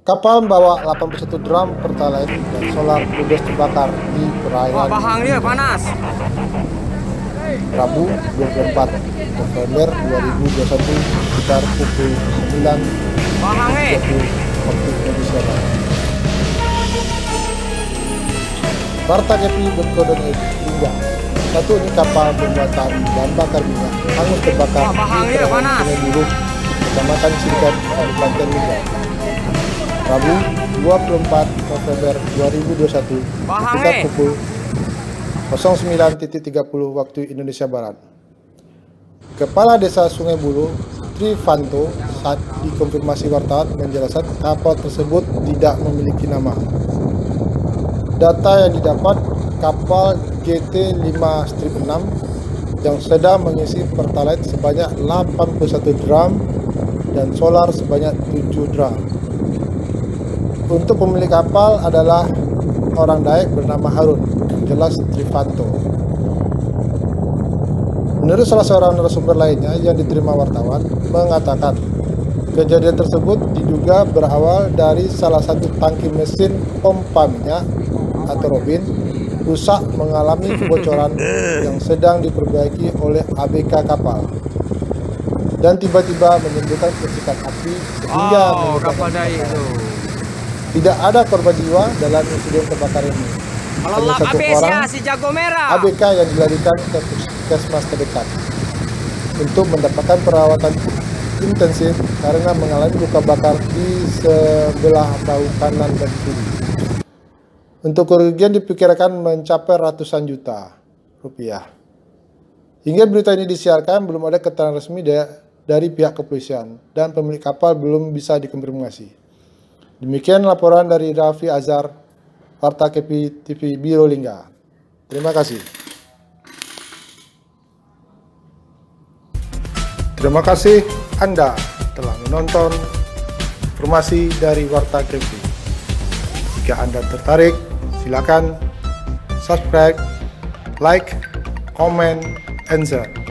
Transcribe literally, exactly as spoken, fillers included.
Kapal membawa delapan puluh satu drum pertalite dan solar ludes terbakar di perairan. Wah, bahang dia panas. Rabu dua puluh empat November dua ribu dua puluh satu sekitar pukul sembilan Bahang eh. tiga puluh waktu Indonesia Barat. Warta K P titik co titik id hingga satu unit kapal bermuatan bahan bakar minyak hangus terbakar Wah, bahang di dia perairan panas. Sungai Buloh, Kecamatan Singkat, Kabupaten Lingga. Rabu dua puluh empat November dua ribu dua puluh satu Bahang sekitar eh. pukul nol sembilan tiga puluh waktu Indonesia Barat. Kepala Desa Sungai Buloh, Trifanto, saat dikonfirmasi wartawan menjelaskan kapal tersebut tidak memiliki nama. Data yang didapat, kapal G T lima enam yang sedang mengisi pertalite sebanyak delapan puluh satu drum dan solar sebanyak tujuh drum. Untuk pemilik kapal adalah orang Dayak bernama Harun, jelas Trifanto. Menurut salah seorang narasumber lainnya yang diterima wartawan, mengatakan kejadian tersebut diduga berawal dari salah satu tangki mesin pompa minyak atau robin rusak mengalami kebocoran yang sedang diperbaiki oleh A B K kapal dan tiba-tiba menimbulkan percikan api sehingga Oh, menyebabkan kapal Dayak itu. Tidak ada korban jiwa dalam insiden kebakaran ini. Kalau Hanya lap satu A B S ya orang si jago merah. A B K yang dilarikan ke puskesmas terdekat untuk mendapatkan perawatan intensif karena mengalami luka bakar di sebelah bahu kanan dan kiri. Untuk kerugian diperkirakan mencapai ratusan juta rupiah. Hingga berita ini disiarkan belum ada keterangan resmi dari pihak kepolisian dan pemilik kapal belum bisa dikonfirmasi. Demikian laporan dari Raffi Azhar, Warta K P T V Biro Lingga. Terima kasih. Terima kasih Anda telah menonton informasi dari Warta K P. Jika Anda tertarik, silakan subscribe, like, comment, and share.